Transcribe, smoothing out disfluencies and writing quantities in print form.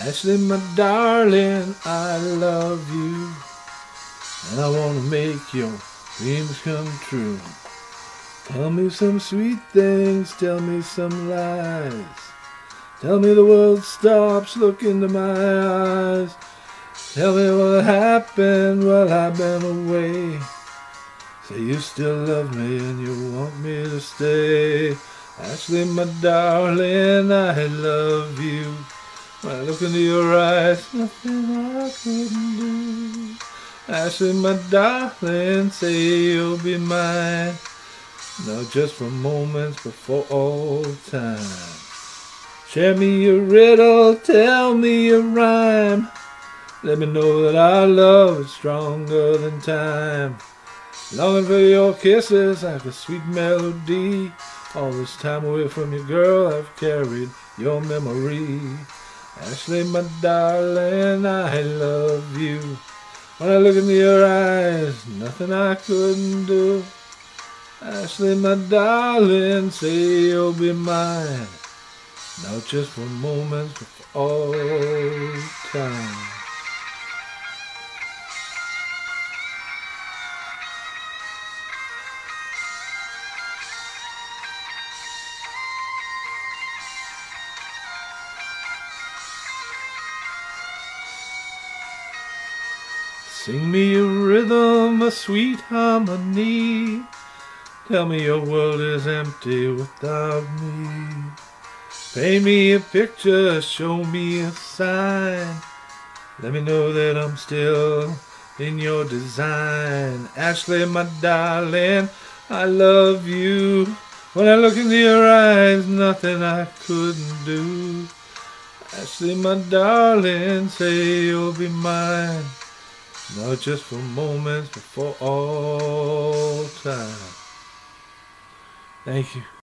Ashley, my darling, I love you, and I want to make your dreams come true. Tell me some sweet things, tell me some lies. Tell me the world stops, look into my eyes. Tell me what happened while I've been away. Say you still love me and you want me to stay. Ashley, my darling, I love you. When I look into your eyes, nothing I couldn't do. Ashley, my darling, say you'll be mine. Now just for moments, but for all time. Share me a riddle, tell me a rhyme. Let me know that our love is stronger than time. Longing for your kisses like a sweet melody. All this time away from you, girl, I've carried your memory. Ashley, my darling, I love you. When I look into your eyes, nothing I couldn't do. Ashley, my darling, say you'll be mine. Not just for moments, but for all time. Sing me a rhythm, a sweet harmony. Tell me your world is empty without me. Paint me a picture, show me a sign. Let me know that I'm still in your design. Ashley, my darling, I love you. When I look into your eyes, nothing I couldn't do. Ashley, my darling, say you'll be mine. Not just for moments, but for all time. Thank you.